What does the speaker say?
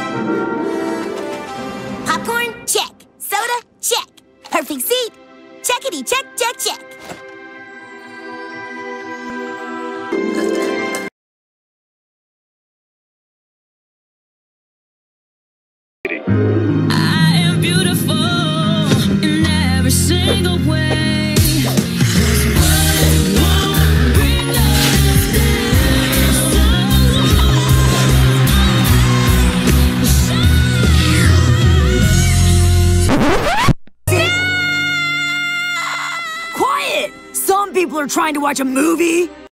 Popcorn? Check. Soda? Check. Perfect seat? Checkity check, check, check. I am beautiful in every single way. Quiet! Some people are trying to watch a movie.